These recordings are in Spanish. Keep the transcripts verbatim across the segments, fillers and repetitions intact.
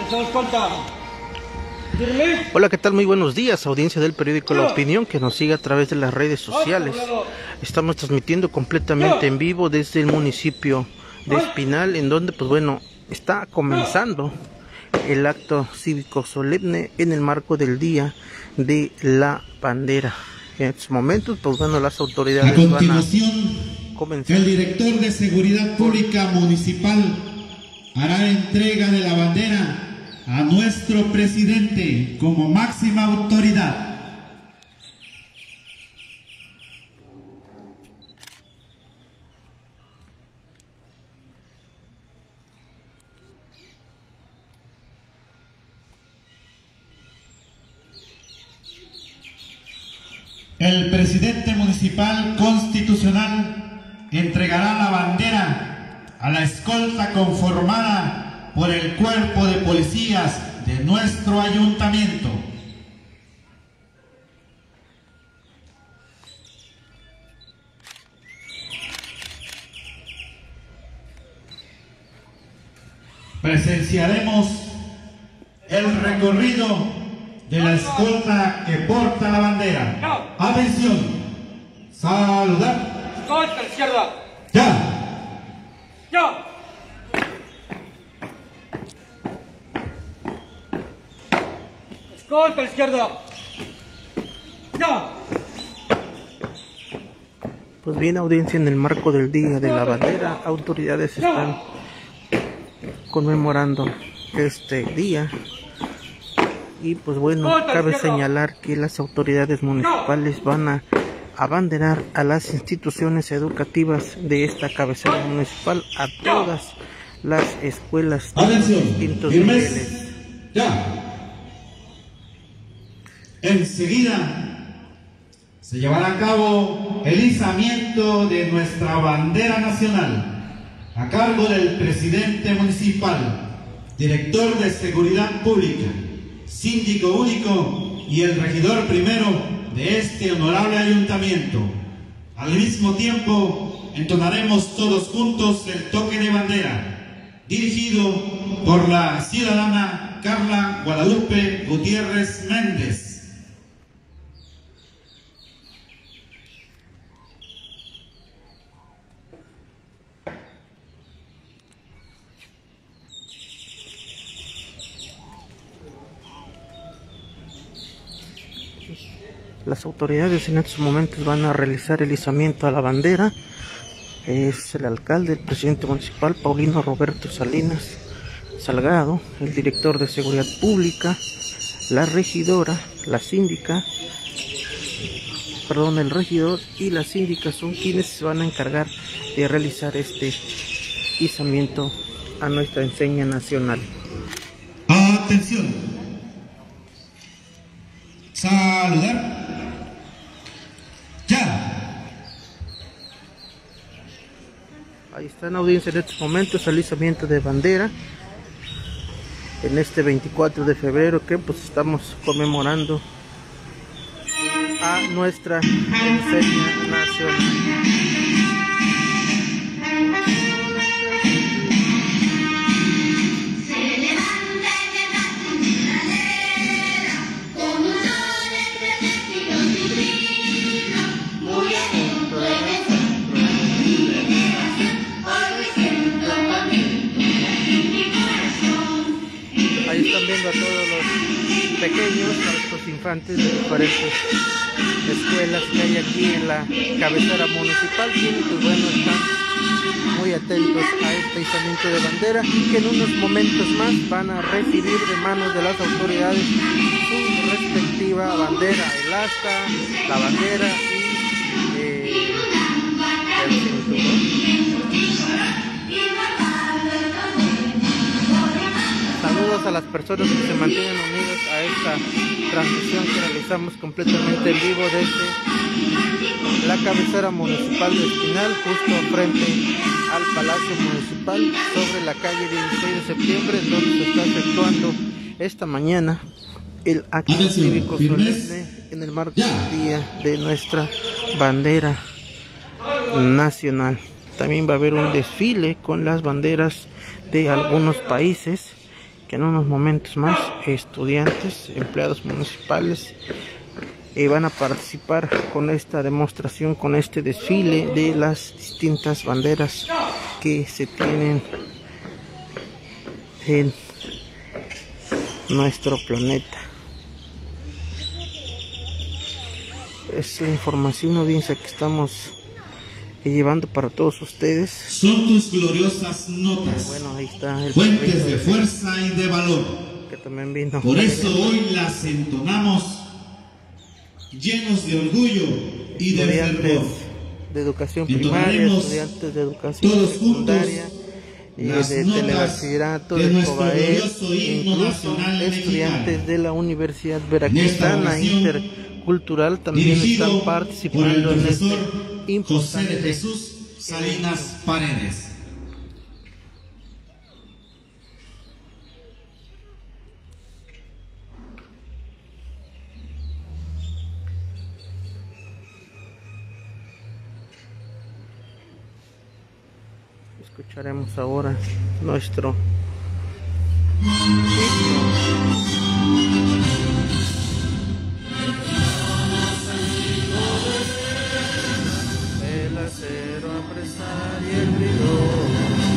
Hola, ¿qué tal? Muy buenos días, audiencia del periódico La Opinión, que nos sigue a través de las redes sociales. Estamos transmitiendo completamente en vivo desde el municipio de Espinal, en donde, pues bueno, está comenzando el acto cívico solemne en el marco del Día de la Bandera. En estos momentos, pues bueno, las autoridades a continuación, van a comenzar. El director de Seguridad Pública Municipal hará entrega de la bandera a nuestro presidente como máxima autoridad. El presidente municipal constitucional entregará la bandera a la escolta conformada por el cuerpo de policías de nuestro ayuntamiento. Presenciaremos el recorrido de la escolta que porta la bandera. Atención. Saludar. Escolta a la izquierda. Ya. Ya. Escolta a la izquierda. Ya. Pues bien, audiencia, en el marco del Día de la Bandera, autoridades están conmemorando este día. Y pues bueno, cabe señalar que las autoridades municipales van a abanderar a las instituciones educativas de esta cabecera municipal, a todas las escuelas de los distintos niveles. Ya. Enseguida se llevará a cabo el izamiento de nuestra bandera nacional a cargo del presidente municipal, director de Seguridad Pública, síndico único y el regidor primero de este honorable ayuntamiento. Al mismo tiempo, entonaremos todos juntos el toque de bandera, dirigido por la ciudadana Carla Guadalupe Gutiérrez Méndez. Las autoridades en estos momentos van a realizar el izamiento a la bandera. Es el alcalde, el presidente municipal, Paulino Roberto Salinas Salgado, el director de Seguridad Pública, la regidora, la síndica, perdón, el regidor y la síndica son quienes se van a encargar de realizar este izamiento a nuestra enseña nacional. Atención. Saludar. Ya. Ahí está en audiencia en estos momentos el izamiento de bandera en este veinticuatro de febrero, que pues estamos conmemorando a nuestra enseña nacional. Ahí están viendo a todos los pequeños, a estos infantes de diferentes escuelas que hay aquí en la cabecera municipal, quienes pues bueno están muy atentos a este izamiento de bandera, y que en unos momentos más van a recibir de manos de las autoridades su respectiva bandera, el asta, la bandera y eh, el cinturón. Saludos a las personas que se mantienen unidas a esta transmisión que realizamos completamente en vivo desde la cabecera municipal de Espinal, justo frente al Palacio Municipal, sobre la calle dieciséis de septiembre, en donde se está efectuando esta mañana el acto cívico solemne en el marco del Día de nuestra Bandera Nacional. También va a haber un desfile con las banderas de algunos países que en unos momentos más estudiantes, empleados municipales eh, van a participar con esta demostración, con este desfile de las distintas banderas que se tienen en nuestro planeta. Es la información, audiencia, que estamos llevando para todos ustedes. Son tus gloriosas notas, bueno, ahí está el fuentes de fuerza y de valor, que también vino. Por eso hoy las entonamos llenos de orgullo y de fervor. De educación primaria, estudiantes de educación todos secundaria, y las de notas telebachillerato, de de nuestro Cobae, glorioso himno incluso nacional estudiantes mexicano. de la Universidad En Veracruzana esta ocasión, Intercultural también dirigido están por participando el en profesor este José de importante Jesús Salinas Paredes. Escucharemos ahora nuestro el acero apresar y el bridón.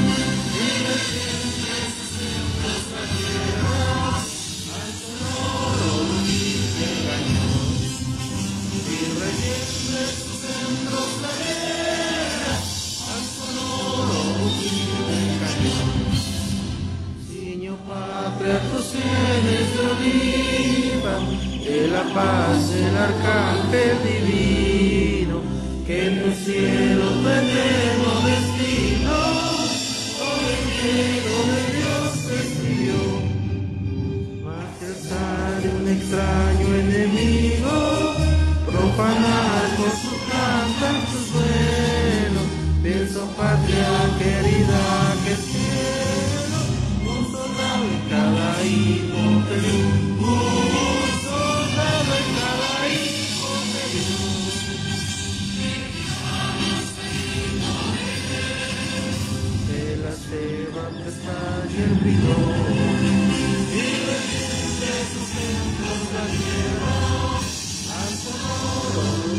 De la paz, el arcángel divino, que en tu cielo tu eterno destino, con el miedo de Dios te escribió. Mas el sale un extraño enemigo, profanar con su canto tus suelos. Pienso, patria querida, que el cielo, un soldado en cada hijo de Dios. Se va a prestar y el bridón, y de sus centros la tierra al sonoro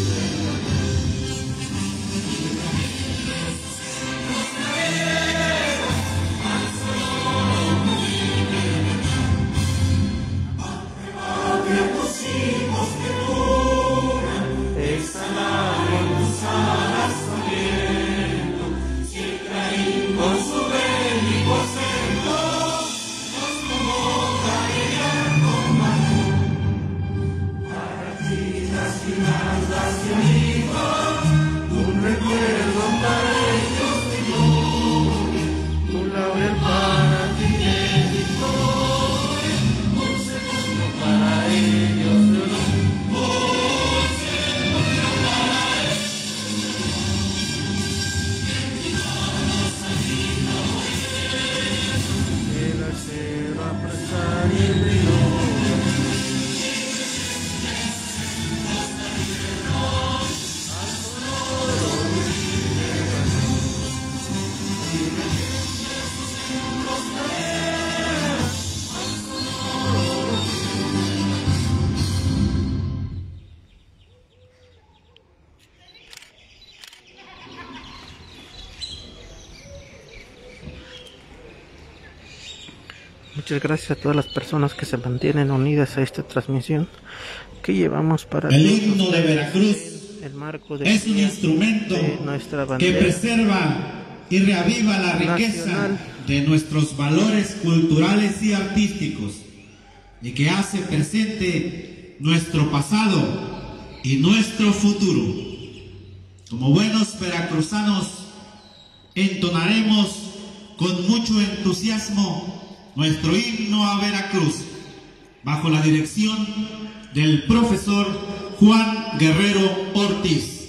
que tus hijos que duran, exhalar con tus alas saliendo, si el Caín con su bélico acento nos convoca a con mano. Parachinas y lanzas y amigos, un recuerdo para ellos de gloria, un laurel para ti de victoria, un segundo para ellos de honor. Muchas gracias a todas las personas que se mantienen unidas a esta transmisión que llevamos para el himno de Veracruz. El marco de es un instrumento que preserva y reaviva la riqueza nacional de nuestros valores culturales y artísticos, y que hace presente nuestro pasado y nuestro futuro. Como buenos veracruzanos, entonaremos con mucho entusiasmo nuestro himno a Veracruz, bajo la dirección del profesor Juan Guerrero Ortiz.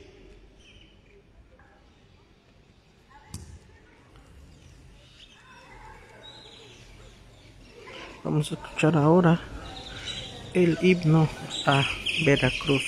Vamos a escuchar ahora el himno a Veracruz.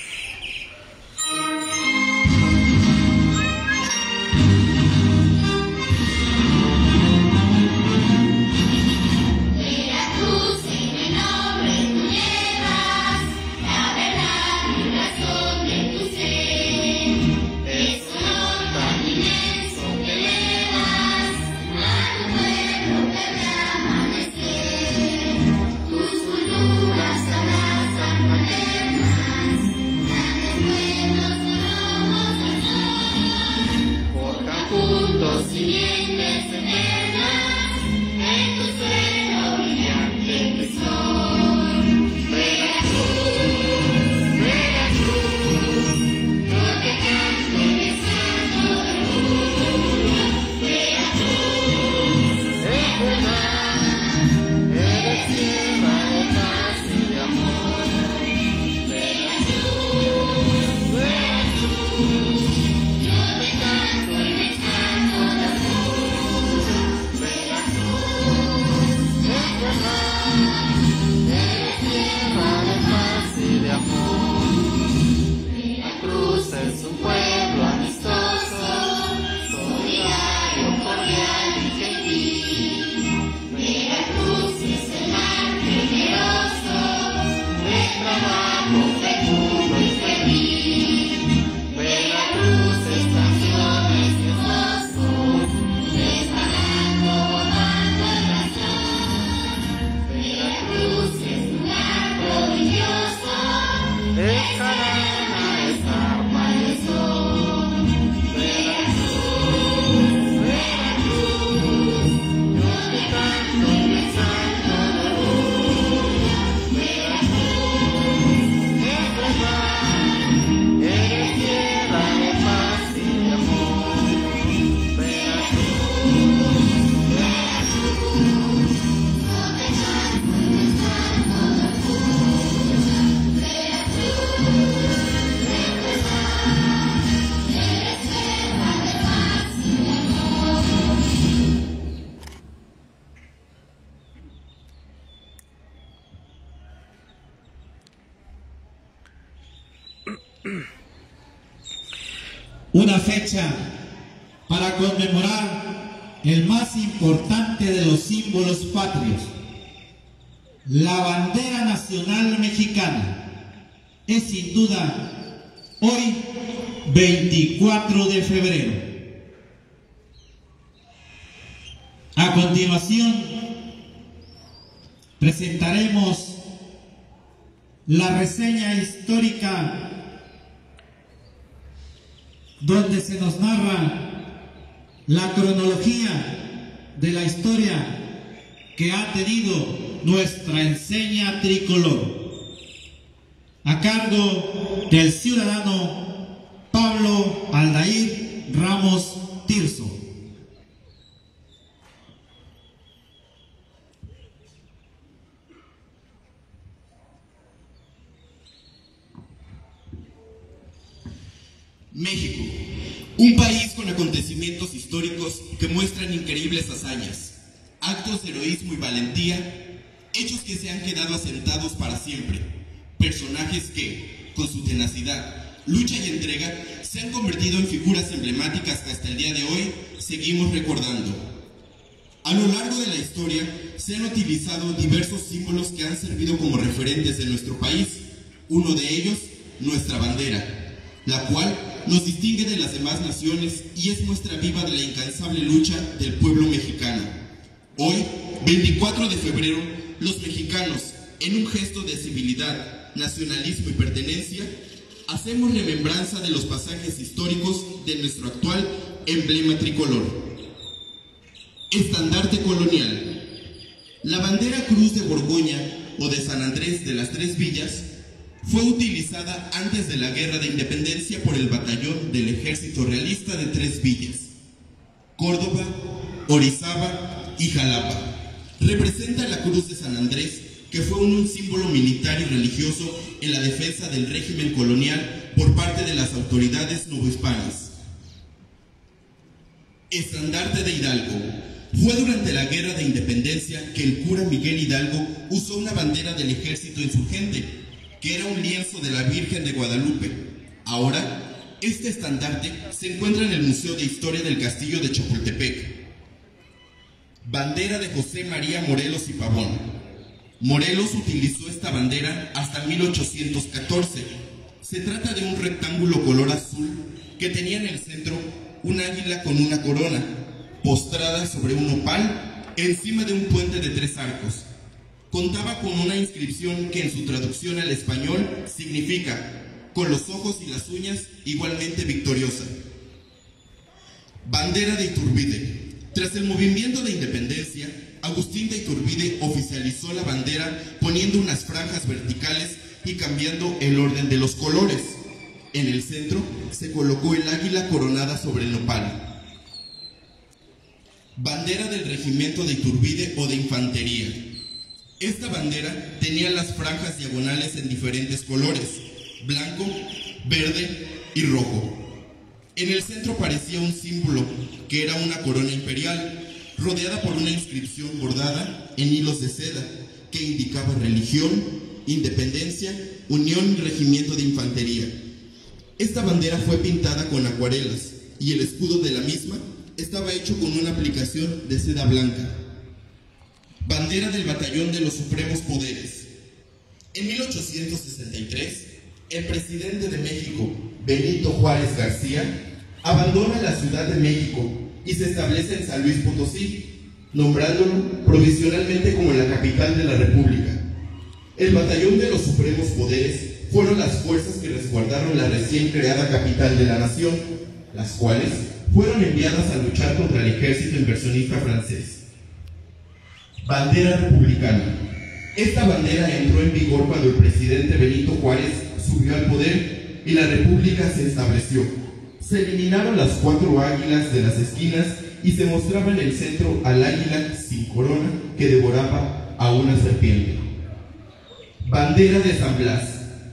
Una fecha para conmemorar el más importante de los símbolos patrios, la bandera nacional mexicana. Es sin duda hoy veinticuatro de febrero. A continuación presentaremos la reseña histórica donde se nos narra la cronología de la historia que ha tenido nuestra enseña tricolor, a cargo del ciudadano Pablo Aldair Ramos Tirso. México, un país con acontecimientos históricos que muestran increíbles hazañas, actos de heroísmo y valentía, hechos que se han quedado asentados para siempre, personajes que, con su tenacidad, lucha y entrega, se han convertido en figuras emblemáticas que hasta el día de hoy seguimos recordando. A lo largo de la historia se han utilizado diversos símbolos que han servido como referentes de nuestro país, uno de ellos, nuestra bandera, la cual nos distingue de las demás naciones y es muestra viva de la incansable lucha del pueblo mexicano. Hoy, veinticuatro de febrero, los mexicanos, en un gesto de civilidad, nacionalismo y pertenencia, hacemos remembranza de los pasajes históricos de nuestro actual emblema tricolor. Estandarte colonial. La bandera Cruz de Borgoña o de San Andrés de las Tres Villas fue utilizada antes de la Guerra de Independencia por el batallón del Ejército Realista de Tres Villas, Córdoba, Orizaba y Jalapa. Representa la Cruz de San Andrés, que fue un símbolo militar y religioso en la defensa del régimen colonial por parte de las autoridades novohispanas. Estandarte de Hidalgo. Fue durante la Guerra de Independencia que el cura Miguel Hidalgo usó una bandera del ejército insurgente, que era un lienzo de la Virgen de Guadalupe. Ahora, este estandarte se encuentra en el Museo de Historia del Castillo de Chapultepec. Bandera de José María Morelos y Pavón. Morelos utilizó esta bandera hasta mil ochocientos catorce. Se trata de un rectángulo color azul que tenía en el centro un águila con una corona, postrada sobre un opal, encima de un puente de tres arcos. Contaba con una inscripción que en su traducción al español significa con los ojos y las uñas igualmente victoriosa. Bandera de Iturbide. Tras el movimiento de independencia, Agustín de Iturbide oficializó la bandera poniendo unas franjas verticales y cambiando el orden de los colores. En el centro se colocó el águila coronada sobre el nopal. Bandera del Regimiento de Iturbide o de Infantería. Esta bandera tenía las franjas diagonales en diferentes colores, blanco, verde y rojo. En el centro parecía un símbolo, que era una corona imperial, rodeada por una inscripción bordada en hilos de seda, que indicaba religión, independencia, unión y regimiento de infantería. Esta bandera fue pintada con acuarelas, y el escudo de la misma estaba hecho con una aplicación de seda blanca. Bandera del Batallón de los Supremos Poderes. En mil ochocientos sesenta y tres, el presidente de México, Benito Juárez García, abandona la Ciudad de México y se establece en San Luis Potosí, nombrándolo provisionalmente como la capital de la República. El Batallón de los Supremos Poderes fueron las fuerzas que resguardaron la recién creada capital de la nación, las cuales fueron enviadas a luchar contra el ejército inversionista francés. Bandera republicana. Esta bandera entró en vigor cuando el presidente Benito Juárez subió al poder y la república se estableció. Se eliminaron las cuatro águilas de las esquinas y se mostraba en el centro al águila sin corona que devoraba a una serpiente. Bandera de San Blas.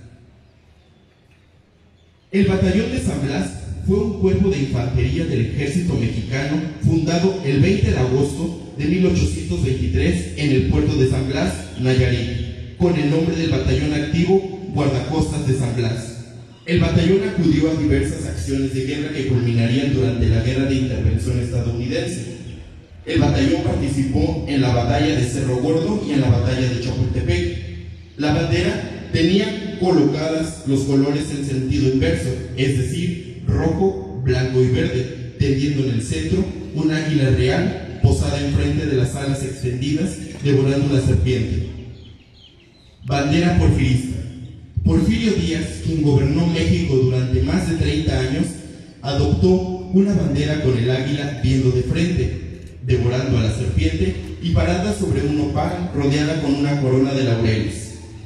El batallón de San Blas fue un cuerpo de infantería del ejército mexicano fundado el veinte de agosto de mil ochocientos veintitrés en el puerto de San Blas, Nayarit, con el nombre del batallón activo Guardacostas de San Blas. El batallón acudió a diversas acciones de guerra que culminarían durante la Guerra de Intervención estadounidense. El batallón participó en la batalla de Cerro Gordo y en la batalla de Chapultepec. La bandera tenía colocadas los colores en sentido inverso, es decir, rojo, blanco y verde, teniendo en el centro un águila real posada enfrente de las alas extendidas, devorando una serpiente. Bandera porfirista. Porfirio Díaz, quien gobernó México durante más de treinta años, adoptó una bandera con el águila viendo de frente, devorando a la serpiente y parada sobre un nopal rodeada con una corona de laureles.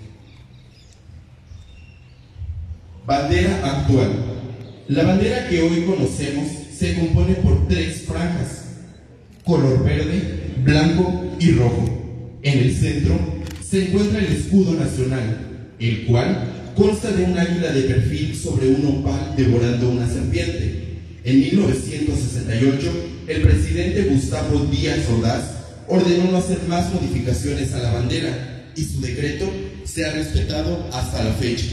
Bandera actual. La bandera que hoy conocemos se compone por tres franjas, color verde, blanco y rojo. En el centro se encuentra el escudo nacional, el cual consta de un águila de perfil sobre un nopal devorando una serpiente. En mil novecientos sesenta y ocho, el presidente Gustavo Díaz Ordaz ordenó no hacer más modificaciones a la bandera y su decreto se ha respetado hasta la fecha.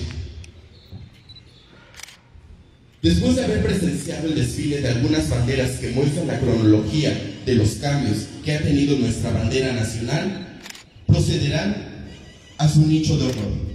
Después de haber presenciado el desfile de algunas banderas que muestran la cronología de los cambios que ha tenido nuestra bandera nacional, procederán a su nicho de honor.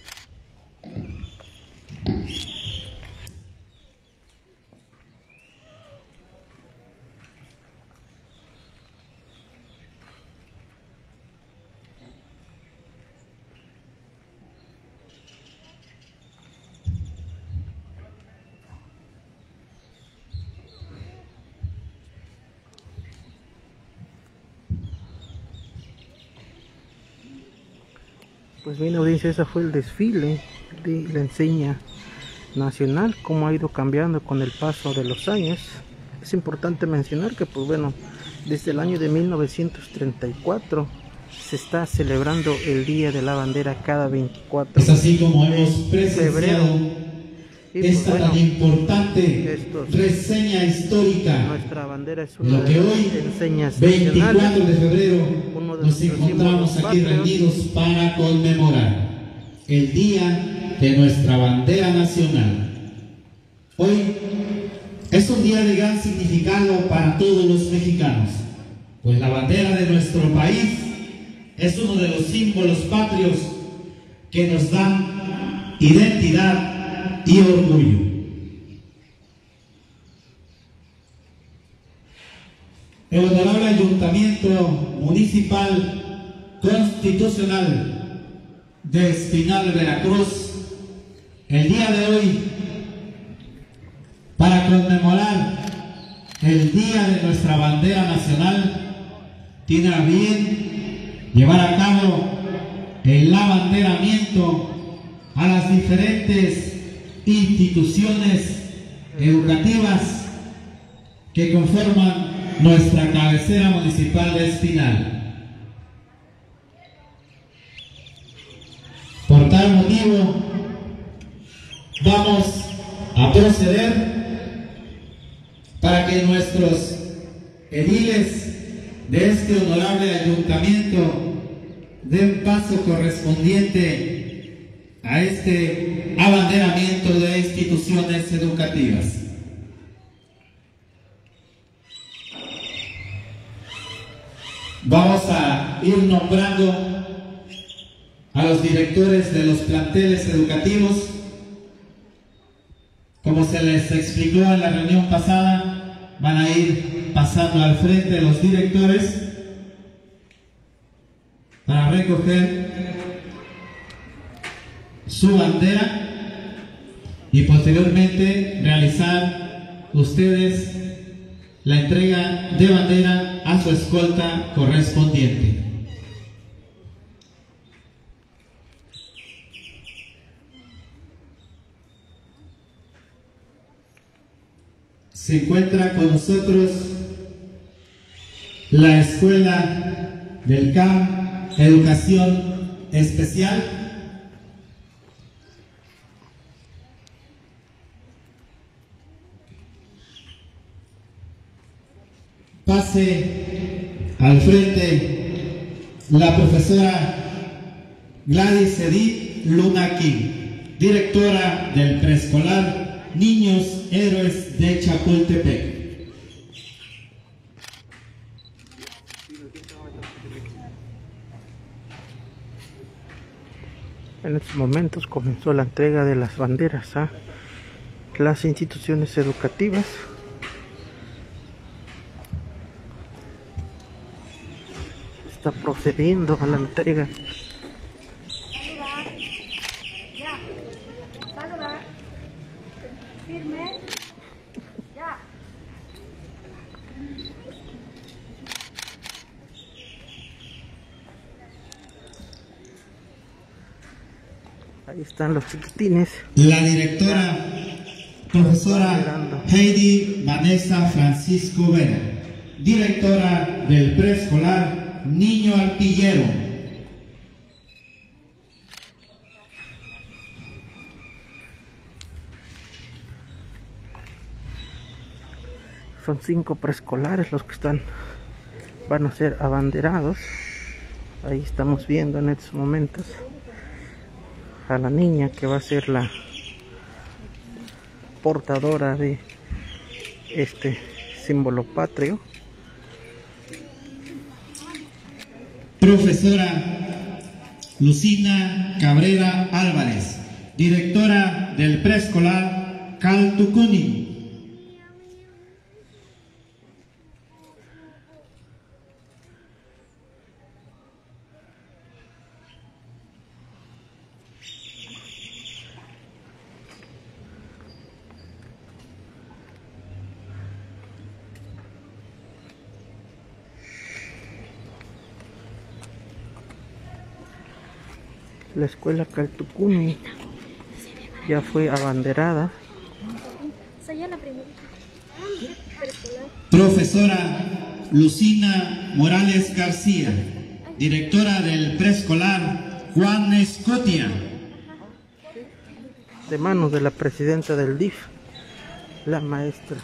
Pues bien, audiencia, ese fue el desfile de la enseña nacional, cómo ha ido cambiando con el paso de los años. Es importante mencionar que, pues bueno, desde el año de mil novecientos treinta y cuatro se está celebrando el Día de la Bandera cada veinticuatro es así como hemos presenciado febrero. Y pues esta bueno, tan importante estos, reseña histórica. Nuestra bandera es una Lo que de hoy, las enseñas veinticuatro nacionales, de febrero, uno de nos nuestros encontramos símbolos aquí patrios. reunidos para conmemorar el Día de nuestra bandera nacional. Hoy es un día de gran significado para todos los mexicanos, pues la bandera de nuestro país es uno de los símbolos patrios que nos dan identidad y orgullo. El honorable Ayuntamiento Municipal Constitucional de Espinal, Veracruz, el día de hoy, para conmemorar el Día de nuestra bandera nacional, tiene a bien llevar a cabo el abanderamiento a las diferentes instituciones educativas que conforman nuestra cabecera municipal de Espinal. Por tal motivo, vamos a proceder para que nuestros ediles de este honorable ayuntamiento den paso correspondiente a este abanderamiento de instituciones educativas. Vamos a ir nombrando a los directores de los planteles educativos. Como se les explicó en la reunión pasada, van a ir pasando al frente los directores para recoger su bandera y posteriormente realizar ustedes la entrega de bandera a su escolta correspondiente. Se encuentra con nosotros la Escuela del C A M Educación Especial. Pase al frente la profesora Gladys Edith Luna King. directora del preescolar Niños Héroes de Chapultepec. En estos momentos comenzó la entrega de las banderas a las instituciones educativas. Está procediendo a la entrega. Ya, saludar, firme, ya. Ahí están los chiquitines. La directora, profesora Heidi Vanessa Francisco Vera, directora del preescolar Niño Artillero. Son cinco preescolares los que están, van a ser abanderados. Ahí estamos viendo en estos momentos a la niña que va a ser la portadora de este símbolo patrio. Profesora Lucina Cabrera Álvarez, directora del preescolar Caltucuni. La escuela Caltucuni ya fue abanderada. Profesora Lucina Morales García, directora del preescolar Juan Escotia. De manos de la presidenta del D I F, la maestra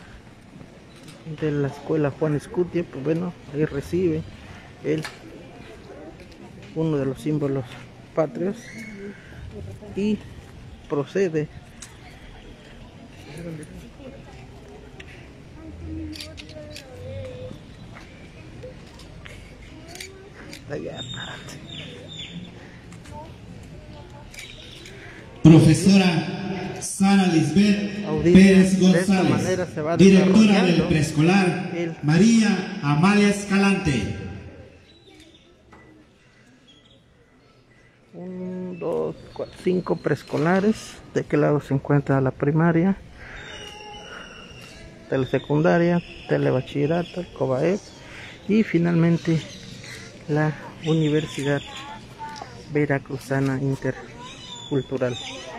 de la escuela Juan Escutia, pues bueno, ahí recibe él uno de los símbolos patrios y procede allá. Profesora Sara Lisbeth Pérez González, directora del preescolar María Amalia Escalante. Un, dos, cuatro, cinco preescolares. De qué lado se encuentra la primaria, telesecundaria, telebachillerato, COBAEP y finalmente la Universidad Veracruzana Intercultural.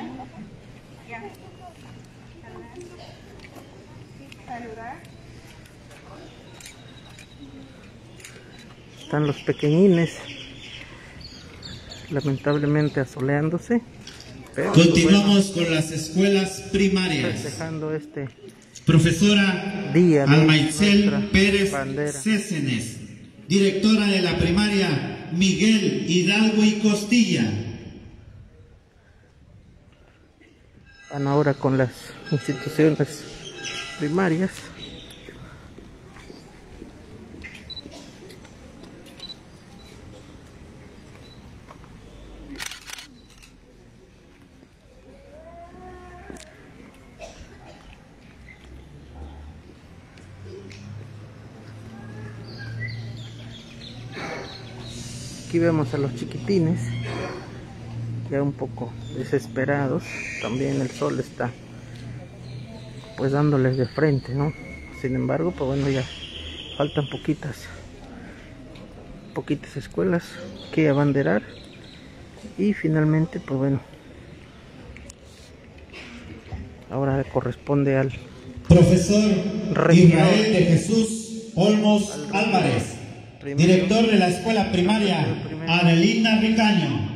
Están los pequeñines lamentablemente asoleándose, pero continuamos bueno, con las escuelas primarias. festejando este Profesora día de Almaitzel Pérez bandera. Cécenes, directora de la primaria Miguel Hidalgo y Costilla. Van ahora con las instituciones primarias. Aquí vemos a los chiquitines ya un poco desesperados. También el sol está pues dándoles de frente, ¿no? Sin embargo, pues bueno, ya faltan poquitas poquitas escuelas que abanderar y finalmente pues bueno, ahora corresponde al profesor regidor, Israel de Jesús Olmos Álvarez, primero, director de la escuela primaria Adelina Ricaño.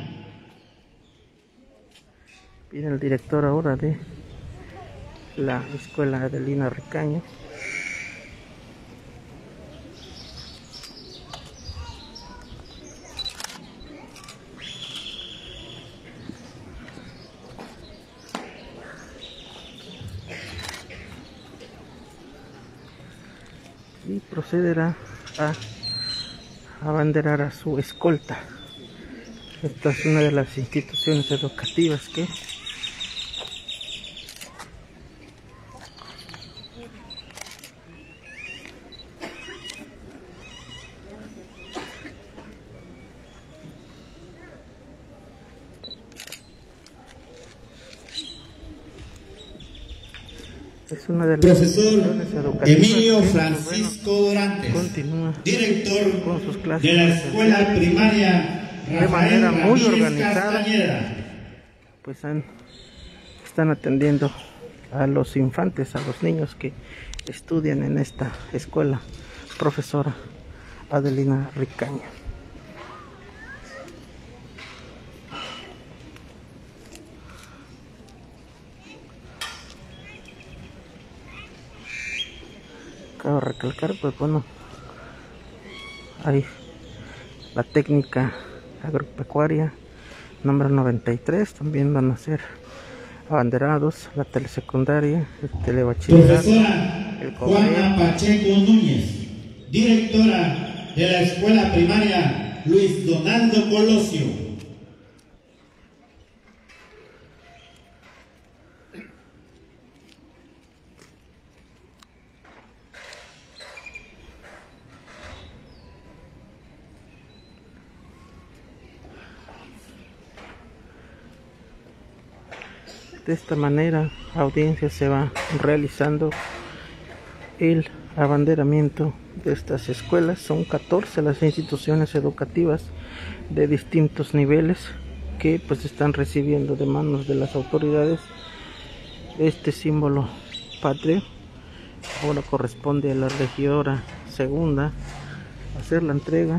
viene el director ahora de la escuela Adelina Ricaño. procederá a abanderar a su escolta. Esta es una de las instituciones educativas que es una de las Profesor Emilio Francisco Dorantes, continúa director con sus clases de la escuela primaria de manera Rafael muy Ramírez organizada. Castañeda. Pues han, están atendiendo a los infantes, a los niños que estudian en esta escuela. Profesora Adelina Ricaña. Cabe recalcar, pues bueno, hay la técnica agropecuaria número noventa y tres, también van a ser abanderados la telesecundaria, el telebachillerato, Profesora el Juana colegio. Pacheco Núñez, directora de la escuela primaria Luis Donaldo Colosio. De esta manera, audiencia, se va realizando el abanderamiento de estas escuelas. Son catorce las instituciones educativas de distintos niveles que pues están recibiendo de manos de las autoridades este símbolo patrio. Ahora corresponde a la regidora segunda hacer la entrega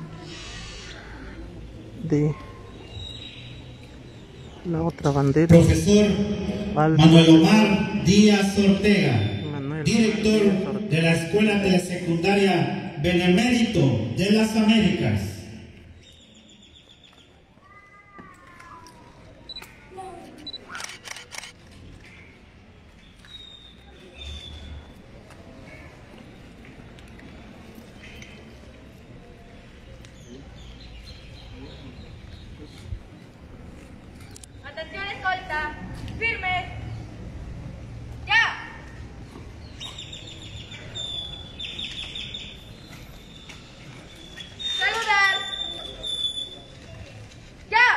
de la otra bandera. Profesor Al Manuel Omar Díaz Ortega, Manuel director Díaz Ortega. de la escuela telesecundaria Benemérito de las Américas. Atención, escolta. Firmes. Ya. Saludar. Ya.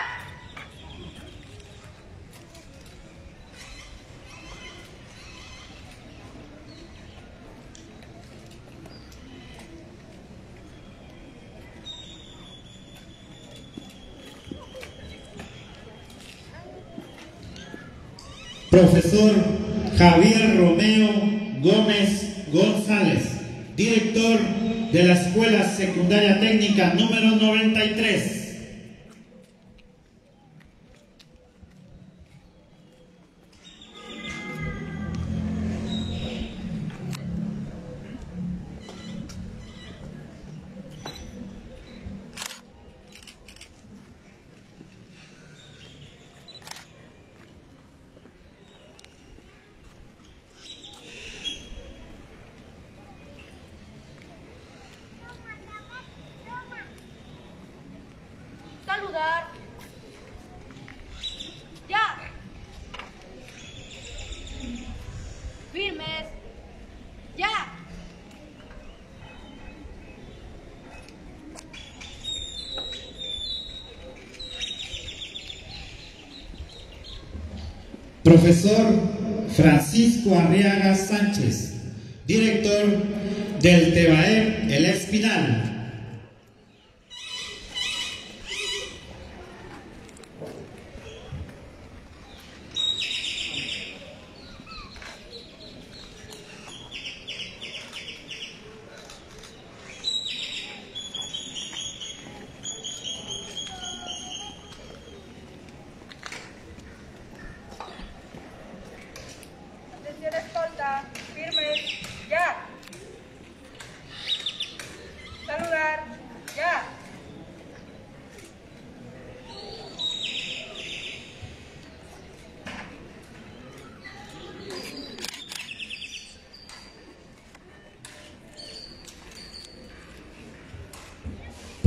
Profesor Javier Romeo Gómez González, director de la Escuela Secundaria Técnica número noventa y tres. Saludar. Ya. Firmes. Ya. Profesor Francisco Arriaga Sánchez, director del TEBAEP El Espinal. Atención, escolta. Firmes. Ya. Saludar.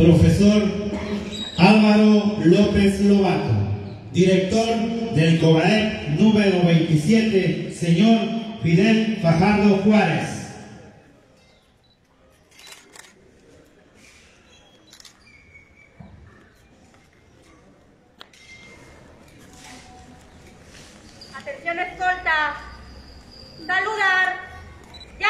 profesor Álvaro López Lobato, director del COBAEP número veintisiete, señor Fidel Fajardo Juárez. Atención escolta. Saludar. Ya.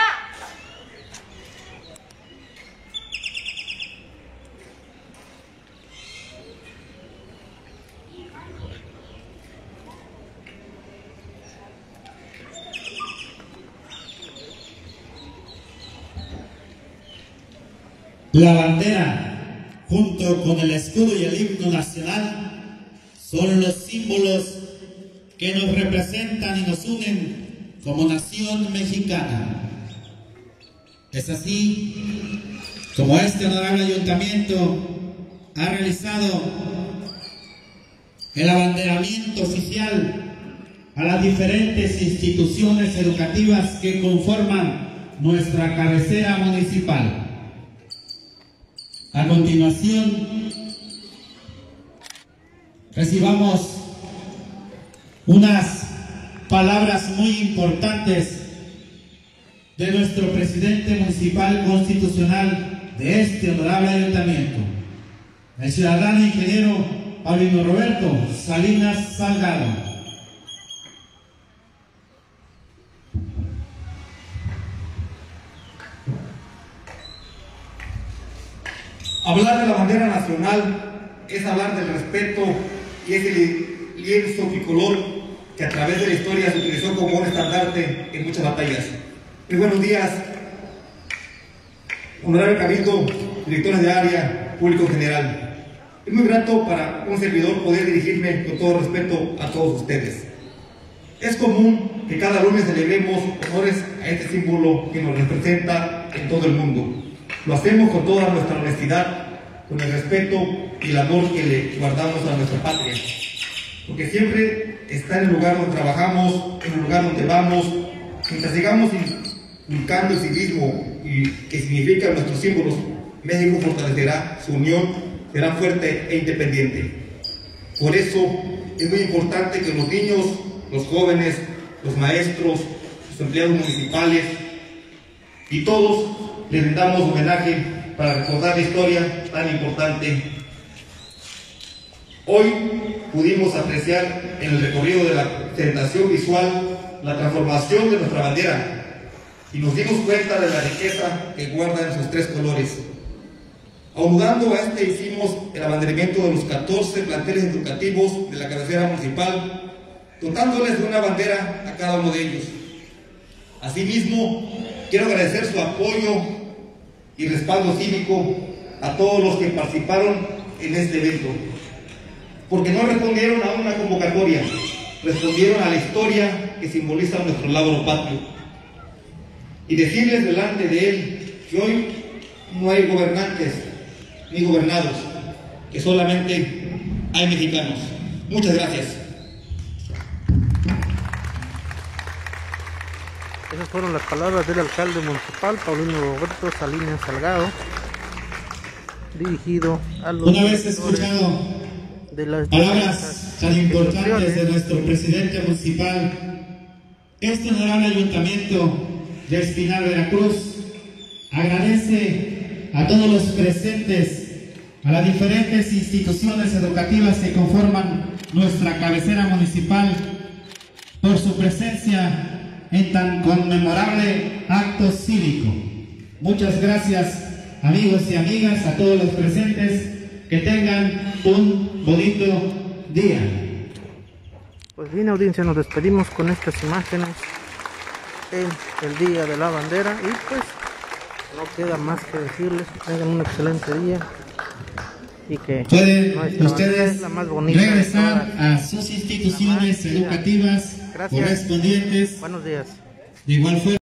La bandera, junto con el escudo y el himno nacional, son los símbolos que nos representan y nos unen como nación mexicana. Es así como este honorable ayuntamiento ha realizado el abanderamiento oficial a las diferentes instituciones educativas que conforman nuestra cabecera municipal. A continuación, recibamos unas palabras muy importantes de nuestro presidente municipal constitucional de este honorable ayuntamiento, el ciudadano ingeniero Paulino Roberto Salinas Salgado. Hablar de la bandera nacional es hablar del respeto y ese lienzo tricolor que a través de la historia se utilizó como un estandarte en muchas batallas. Muy buenos días, honorable cabildo, directores de área, público general. Es muy grato para un servidor poder dirigirme con todo respeto a todos ustedes. Es común que cada lunes celebremos honores a este símbolo que nos representa en todo el mundo. Lo hacemos con toda nuestra honestidad, con el respeto y el amor que le guardamos a nuestra patria. Porque siempre está en el lugar donde trabajamos, en el lugar donde vamos, mientras sigamos inculcando el civismo y que significan nuestros símbolos, México fortalecerá su unión, será fuerte e independiente. Por eso es muy importante que los niños, los jóvenes, los maestros, los empleados municipales y todos les rendamos homenaje para recordar la historia tan importante. Hoy pudimos apreciar en el recorrido de la presentación visual la transformación de nuestra bandera y nos dimos cuenta de la riqueza que guarda en sus tres colores. Aunando a este hicimos el abanderamiento de los catorce planteles educativos de la cabecera municipal, dotándoles de una bandera a cada uno de ellos. Asimismo, quiero agradecer su apoyo y respaldo cívico a todos los que participaron en este evento, porque no respondieron a una convocatoria, respondieron a la historia que simboliza nuestro logro patrio. Y decirles delante de él que hoy no hay gobernantes ni gobernados, que solamente hay mexicanos. Muchas gracias. Esas fueron las palabras del alcalde municipal, Paulino Roberto Salinas Salgado, dirigido a los... Una vez escuchado de las palabras tan importantes de nuestro presidente municipal, este honorable ayuntamiento de Espinal, Veracruz, agradece a todos los presentes, a las diferentes instituciones educativas que conforman nuestra cabecera municipal, por su presencia en tan conmemorable acto cívico. Muchas gracias, amigos y amigas, a todos los presentes. Que tengan un bonito día. Pues bien, audiencia, nos despedimos con estas imágenes en el Día de la Bandera y pues no queda más que decirles que tengan un excelente día y que pueden nuestra ustedes es la más bonita regresar a sus instituciones educativas correspondientes. Buenos días. De igual forma.